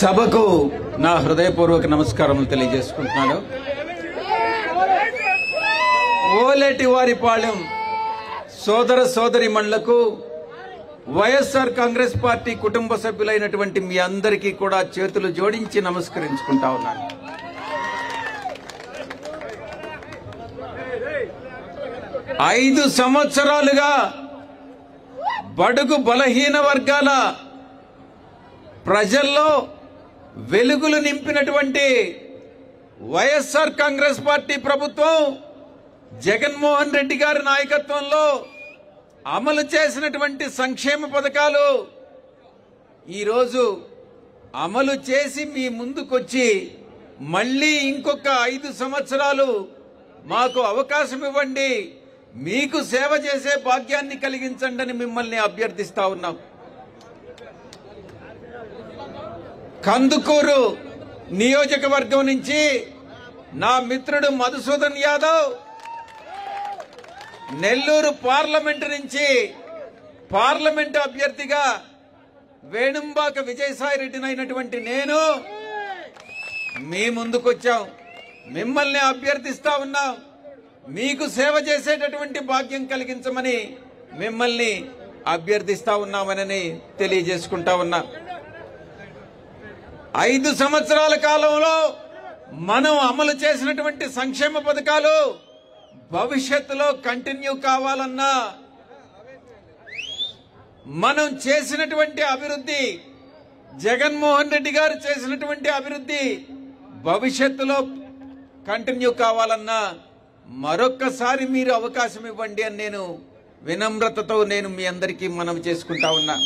సభకు నా హృదయపూర్వక నమస్కారములు తెలియజేసుకుంటున్నాను. ఓలేటివారిపాళెం సోదర సోదరీమణులకు వైఎస్ఆర్ కాంగ్రెస్ పార్టీ కుటుంబ సభ్యులైనటువంటి మీ అందరికీ కూడా చేతులు జోడించి నమస్కరించుకుంటా ఉన్నాను. ఐదు సంవత్సరాలుగా బడుగు బలహీన వర్గాల ప్రజల్లో వెలుగులు నింపినటువంటి వైఎస్ఆర్ కాంగ్రెస్ పార్టీ ప్రభుత్వం జగన్మోహన్ రెడ్డి గారి నాయకత్వంలో అమలు చేసినటువంటి సంక్షేమ పథకాలు ఈరోజు అమలు చేసి మీ ముందుకొచ్చి మళ్ళీ ఇంకొక 5 సంవత్సరాలు మాకు అవకాశం ఇవ్వండి, మీకు సేవ చేసే భాగ్యాన్ని కలిగించండి అని మిమ్మల్ని అభ్యర్థిస్తా ఉన్నాం. కందుకూరు నియోజకవర్గం నుంచి నా మిత్రుడు మధుసూదన్ యాదవ్, నెల్లూరు పార్లమెంటు నుంచి పార్లమెంటు అభ్యర్థిగా వేణుంబాక విజయసాయి రెడ్డినైనటువంటి నేను మీ ముందుకొచ్చాం. మిమ్మల్ని అభ్యర్థిస్తా ఉన్నాం, మీకు సేవ చేసేటటువంటి భాగ్యం కలిగించమని మిమ్మల్ని అభ్యర్థిస్తా ఉన్నామని తెలియజేసుకుంటా ఉన్నా. 5 సంవత్సరాల కాలంలో మనం అమలు చేసినటువంటి సంక్షేమ పథకాలు భవిష్యత్తులో కంటిన్యూ కావాలన్నా, మనం చేసినటువంటి అభివృద్ధి, జగన్మోహన్ రెడ్డి గారు చేసినటువంటి అభివృద్ధి భవిష్యత్తులో కంటిన్యూ కావాలన్నా మరొక్కసారి మీరు అవకాశం ఇవ్వండి అని నేను వినమ్రతతో మీ అందరికీ మనవి చేసుకుంటా ఉన్నా.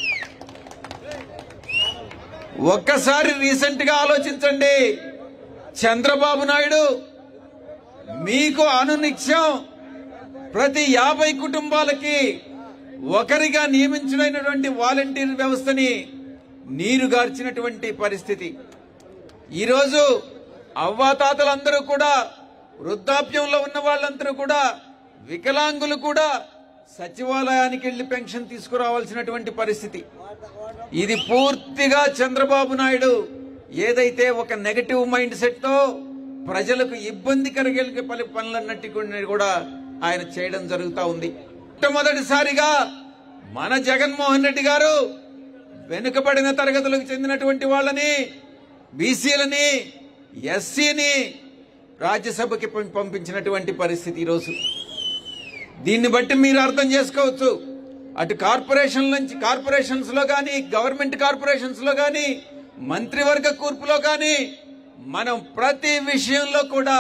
ఒక్కసారి రీసెంట్ గా ఆలోచించండి. చంద్రబాబు నాయుడు మీకు అనునిత్యం ప్రతి 50 కుటుంబాలకి ఒకరిగా నియమించినటువంటి వాలంటీర్ వ్యవస్థని నీరుగార్చినటువంటి పరిస్థితి. ఈరోజు అవ్వాతాతలందరూ కూడా, వృద్ధాప్యంలో ఉన్న వాళ్ళందరూ కూడా, వికలాంగులు కూడా సచివాలయానికి వెళ్లి పెన్షన్ తీసుకురావాల్సినటువంటి పరిస్థితి. ఇది పూర్తిగా చంద్రబాబు నాయుడు ఏదైతే ఒక నెగటివ్ మైండ్ సెట్ తో ప్రజలకు ఇబ్బంది కలిగే పనులన్నిటి కూడా ఆయన చేయడం జరుగుతూ ఉంది. మొట్టమొదటిసారిగా మన జగన్మోహన్ రెడ్డి గారు వెనుకబడిన తరగతులకు చెందినటువంటి వాళ్ళని, బీసీలని, ఎస్సీని రాజ్యసభకి పంపించినటువంటి పరిస్థితి ఈరోజు. దీన్ని బట్టి మీరు అర్థం చేసుకోవచ్చు, అటు కార్పొరేషన్స్ లో కానీ, గవర్నమెంట్ కార్పొరేషన్స్ లో కానీ, మంత్రివర్గ కూర్పులో కానీ మనం ప్రతి విషయంలో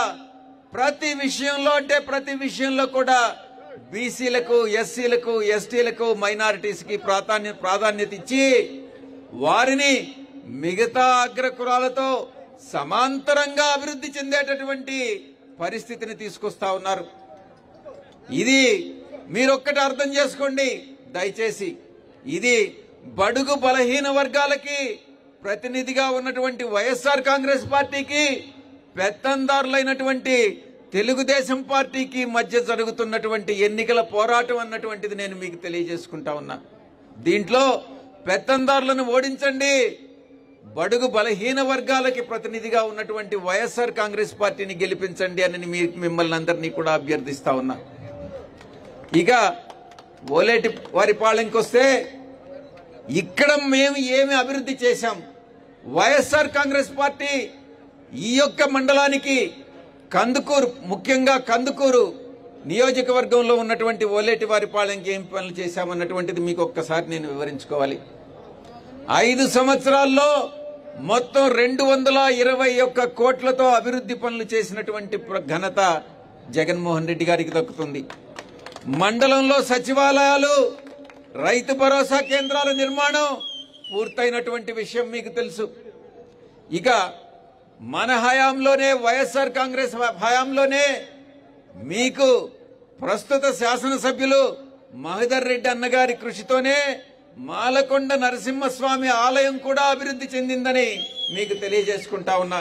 కూడా బీసీలకు, ఎస్సీలకు, ఎస్టీలకు, మైనారిటీస్ కి ప్రాధాన్యత ఇచ్చి వారిని మిగతా అగ్రకులాలతో సమాంతరంగా అభివృద్ధి చెందేటటువంటి పరిస్థితిని తీసుకొస్తా ఉన్నారు. ఇది మీరొక్కటి అర్థం చేసుకోండి దయచేసి. ఇది బడుగు బలహీన వర్గాలకి ప్రతినిధిగా ఉన్నటువంటి వైఎస్ఆర్ కాంగ్రెస్ పార్టీకి, పెత్తందారులైనటువంటి తెలుగుదేశం పార్టీకి మధ్య జరుగుతున్నటువంటి ఎన్నికల పోరాటం అన్నటువంటిది నేను మీకు తెలియజేసుకుంటా ఉన్నా. దీంట్లో పెత్తందారులను ఓడించండి, బడుగు బలహీన వర్గాలకి ప్రతినిధిగా ఉన్నటువంటి వైఎస్ఆర్ కాంగ్రెస్ పార్టీని గెలిపించండి అని మిమ్మల్ని అందరినీ కూడా అభ్యర్థిస్తా ఉన్నా. ఇక ఓలేటివారిపాళెంకి వస్తే ఇక్కడ మేము ఏమి అభివృద్ధి చేశాం, వైఎస్ఆర్ కాంగ్రెస్ పార్టీ ఈ యొక్క మండలానికి కందుకూరు, ముఖ్యంగా కందుకూరు నియోజకవర్గంలో ఉన్నటువంటి ఓలేటివారిపాళెంకి ఏం పనులు చేశామన్నటువంటిది మీకు ఒక్కసారి నేను వివరించుకోవాలి. 5 సంవత్సరాల్లో మొత్తం 221 కోట్లతో అభివృద్ధి పనులు చేసినటువంటి ఘనత జగన్మోహన్ రెడ్డి గారికి దక్కుతుంది. మండలంలో సచివాలయాలు, రైతు భరోసా కేంద్రాల నిర్మాణం పూర్తయినటువంటి విషయం మీకు తెలుసు. ఇక మన హయాంలోనే, వైఎస్ఆర్ కాంగ్రెస్ హయాంలోనే మీకు ప్రస్తుత శాసనసభ్యులు మహదర్ రెడ్డి అన్నగారి కృషితోనే మాలకొండ నరసింహస్వామి ఆలయం కూడా అభివృద్ధి చెందిందని మీకు తెలియజేసుకుంటా ఉన్నా.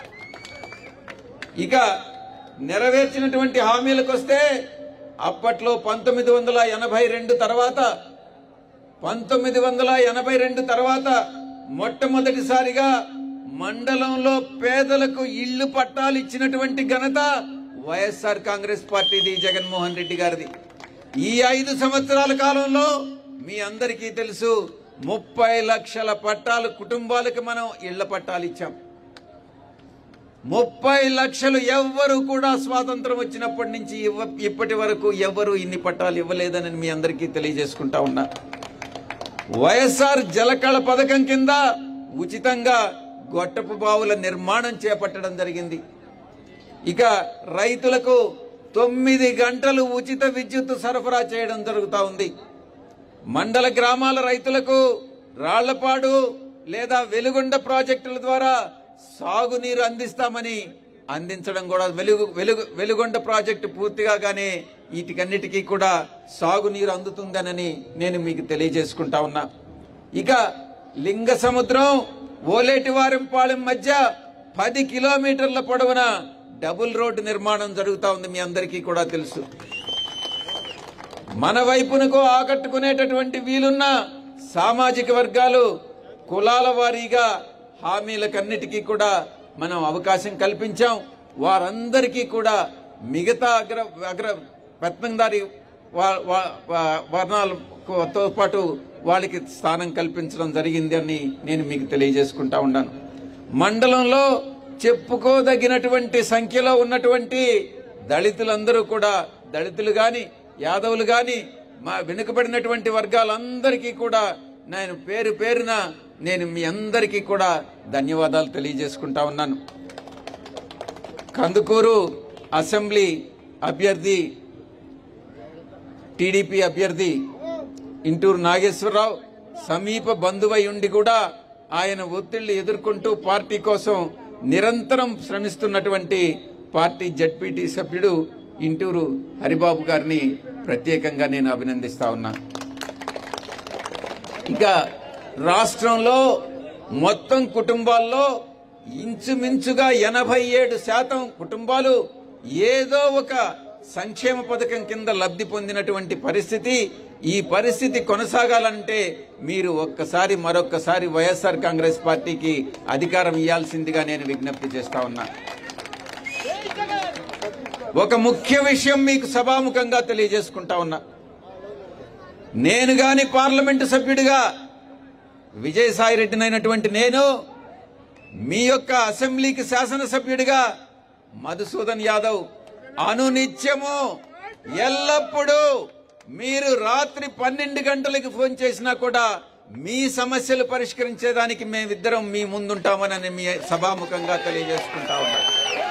ఇక నెరవేర్చినటువంటి హామీలకు వస్తే అప్పట్లో 1982 తర్వాత మొట్టమొదటిసారిగా మండలంలో పేదలకు ఇళ్లు పట్టాలు ఇచ్చినటువంటి ఘనత వైఎస్ఆర్ కాంగ్రెస్ పార్టీది, జగన్మోహన్ రెడ్డి గారిది. ఈ 5 సంవత్సరాల కాలంలో మీ అందరికీ తెలుసు 30 లక్షల పట్టాలు కుటుంబాలకు మనం ఇళ్ల పట్టాలు ఇచ్చాం. 30 లక్షలు ఎవ్వరు కూడా స్వాతంత్రం వచ్చినప్పటి నుంచి ఇప్పటి వరకు ఎవ్వరు ఇన్ని పట్టాలు ఇవ్వలేదని మీ అందరికీ తెలియజేసుకుంటా ఉన్నా. వైఎస్ఆర్ జలకళ పథకం కింద ఉచితంగా గొట్టపు బావుల నిర్మాణం చేపట్టడం జరిగింది. ఇక రైతులకు 9 గంటలు ఉచిత విద్యుత్ సరఫరా చేయడం జరుగుతూ ఉంది. మండల గ్రామాల రైతులకు రాళ్లపాడు లేదా వెలుగొండ ప్రాజెక్టుల ద్వారా సాగునీరు అందించడం కూడా వెలుగొండ ప్రాజెక్టు పూర్తిగా గానే వీటికన్నిటికీ కూడా సాగునీరు అందుతుందనని నేను మీకు తెలియజేసుకుంటా ఉన్నా. ఇక లింగ సముద్రం ఓలేటివారింపాలెం మధ్య 10 కిలోమీటర్ల పొడవున డబుల్ రోడ్డు నిర్మాణం జరుగుతూ ఉంది. మీ అందరికీ కూడా తెలుసు. మన వైపునకు ఆకట్టుకునేటటువంటి వీలున్న సామాజిక వర్గాలు కులాల వారీగా హామీలకన్నిటికీ కూడా మనం అవకాశం కల్పించాం. వారందరికీ కూడా మిగతా అగ్ర పెత్తందారి వర్ణాలతో పాటు వాళ్ళకి స్థానం కల్పించడం జరిగింది అని నేను మీకు తెలియజేసుకుంటా ఉన్నాను. మండలంలో చెప్పుకోదగినటువంటి సంఖ్యలో ఉన్నటువంటి దళితులందరూ కూడా, దళితులు గాని యాదవులు గాని మా వెనుకబడినటువంటి వర్గాలందరికీ కూడా నేను పేరు పేరున నేను మీ అందరికీ కూడా ధన్యవాదాలు తెలియజేసుకుంటా ఉన్నాను. కందుకూరు అసెంబ్లీ అభ్యర్థి టీడీపీ అభ్యర్థి ఇంటూరు నాగేశ్వరరావు సమీప బంధువై ఉండి కూడా ఆయన ఒత్తిళ్లు ఎదుర్కొంటూ పార్టీ కోసం నిరంతరం శ్రమిస్తున్నటువంటి పార్టీ జడ్పీటీ సభ్యుడు ఇంటూరు హరిబాబు గారిని ప్రత్యేకంగా నేను అభినందిస్తా ఉన్నా. ఇక రాష్ట్రంలో మొత్తం కుటుంబాల్లో ఇంచుమించుగా 87% కుటుంబాలు ఏదో ఒక సంక్షేమ పథకం కింద లబ్ధి పొందినటువంటి పరిస్థితి. ఈ పరిస్థితి కొనసాగాలంటే మీరు మరొక్కసారి వైఎస్ఆర్ కాంగ్రెస్ పార్టీకి అధికారం ఇవ్వాల్సిందిగా నేను విజ్ఞప్తి చేస్తా ఉన్నా. ఒక ముఖ్య విషయం మీకు సభాముఖంగా తెలియజేసుకుంటా ఉన్నా. నేను గాని పార్లమెంటు సభ్యుడిగా విజయసాయిరెడ్డినైనటువంటి నేను మీ యొక్క అసెంబ్లీకి శాసనసభ్యుడిగా మధుసూదన్ యాదవ్ అనునిత్యము ఎల్లప్పుడూ మీరు రాత్రి 12 గంటలకి ఫోన్ చేసినా కూడా మీ సమస్యలు పరిష్కరించేదానికి మేమిద్దరం మీ ముందుంటామని మీ సభాముఖంగా తెలియజేసుకుంటా ఉన్నాం.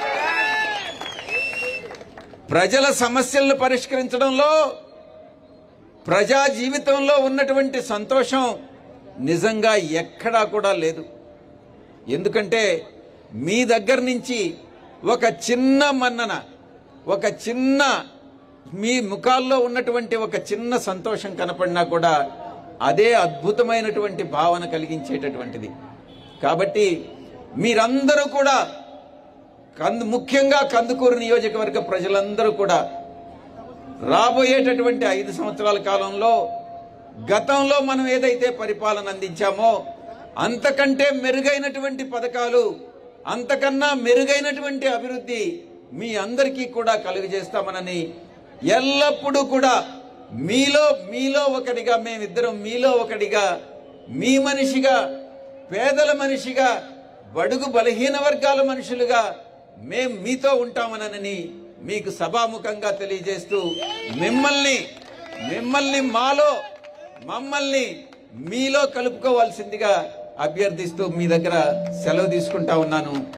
ప్రజల సమస్యలను పరిష్కరించడంలో ప్రజా జీవితంలో ఉన్నటువంటి సంతోషం నిజంగా ఎక్కడా కూడా లేదు. ఎందుకంటే మీ దగ్గర నుంచి ఒక చిన్న మన్నన, ఒక చిన్న మీ ముఖాల్లో ఉన్నటువంటి ఒక చిన్న సంతోషం కనపడినా కూడా అదే అద్భుతమైనటువంటి భావన కలిగించేటటువంటిది. కాబట్టి మీరందరూ కూడా ముఖ్యంగా కందుకూరు నియోజకవర్గ ప్రజలందరూ కూడా రాబోయేటటువంటి 5 సంవత్సరాల కాలంలో గతంలో మనం ఏదైతే పరిపాలన అందించామో అంతకంటే మెరుగైనటువంటి పథకాలు, అంతకన్నా మెరుగైనటువంటి అభివృద్ధి మీ అందరికీ కూడా కలుగజేస్తామనని ఎల్లప్పుడూ కూడా మీలో ఒకటిగా, మేమిద్దరం మీలో ఒకటిగా, మీ మనిషిగా, పేదల మనిషిగా, బడుగు బలహీన వర్గాల మనుషులుగా మేం మీతో ఉంటామనని మీకు సభాముఖంగా తెలియజేస్తూ మమ్మల్ని మీలో కలుపుకోవాల్సిందిగా అభ్యర్థిస్తూ మీ దగ్గర సెలవు తీసుకుంటా ఉన్నాను.